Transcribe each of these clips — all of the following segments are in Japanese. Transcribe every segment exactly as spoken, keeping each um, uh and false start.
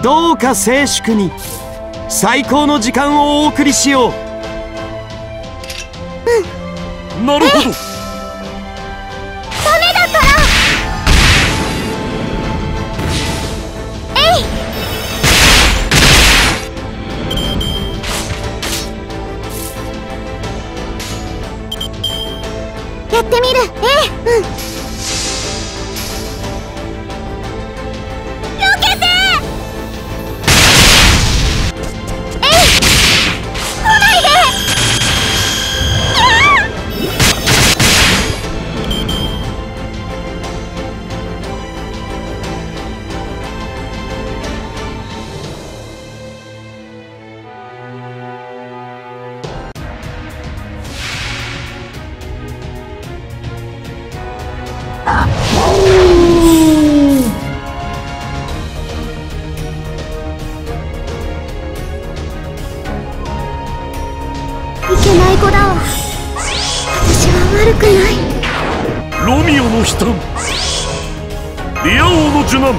どうか静粛に最高の時間をお送りしよう。 うん、なるほど。ダメだから。えい。やってみる。ええ、うん。いけない子だわ。私は悪くない。 ロミオの悲嘆、リア王の受難。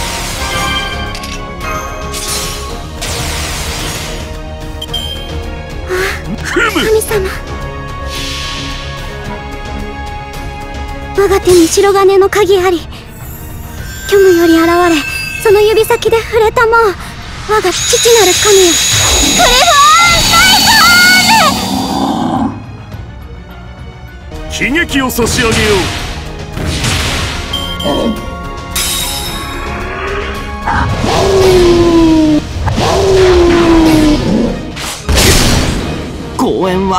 ああ、神様。我が手に白金の鍵あり。虚無より現れ、その指先で触れたもう我が父なる神よ。クリフォーン喜劇を差し上げよう。公演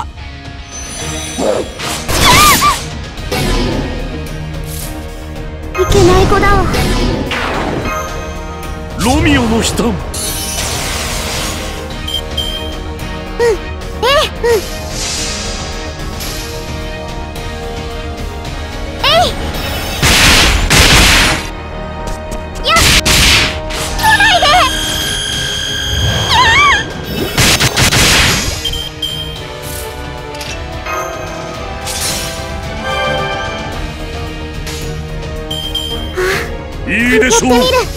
はいけない子だわ。 ロミオの悲嘆。 うん、ええ、うん。えい。やっ、来ないで。 いいでしょう。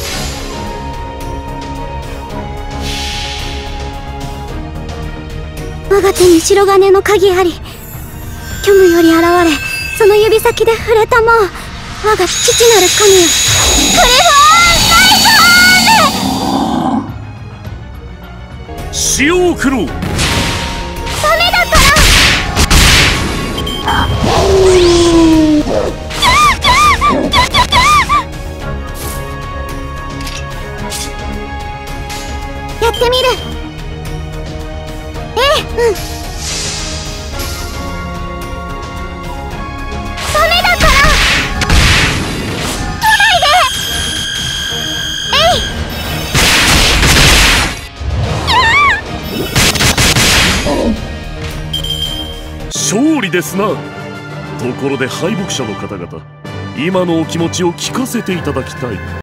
我が手に白金の鍵あり。虚無より現れ、その指先で触れたもう我が父なる神よ。クリフォーンナイトーン。 死を送ろう。 ダメだから。やってみる。ええ、うん。ダメだから。来ないで。えい。 勝利ですな。ところで敗北者の方々、今のお気持ちを聞かせていただきたい。